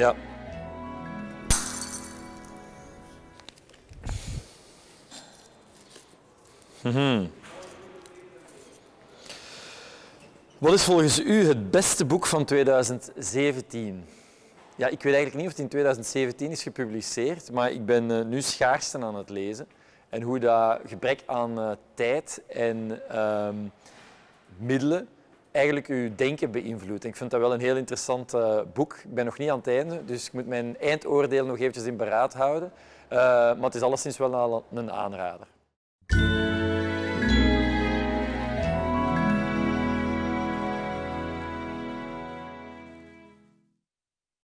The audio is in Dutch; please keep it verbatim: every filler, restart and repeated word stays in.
Ja. Mm-hmm. Wat is volgens u het beste boek van tweeduizend zeventien? Ja, ik weet eigenlijk niet of het in tweeduizend zeventien is gepubliceerd, maar ik ben uh, nu Schaarsten aan het lezen. En hoe dat gebrek aan uh, tijd en uh, middelen eigenlijk uw denken beïnvloedt. Ik vind dat wel een heel interessant uh, boek. Ik ben nog niet aan het einde, dus ik moet mijn eindoordeel nog eventjes in beraad houden. Uh, maar het is alleszins wel een aanrader.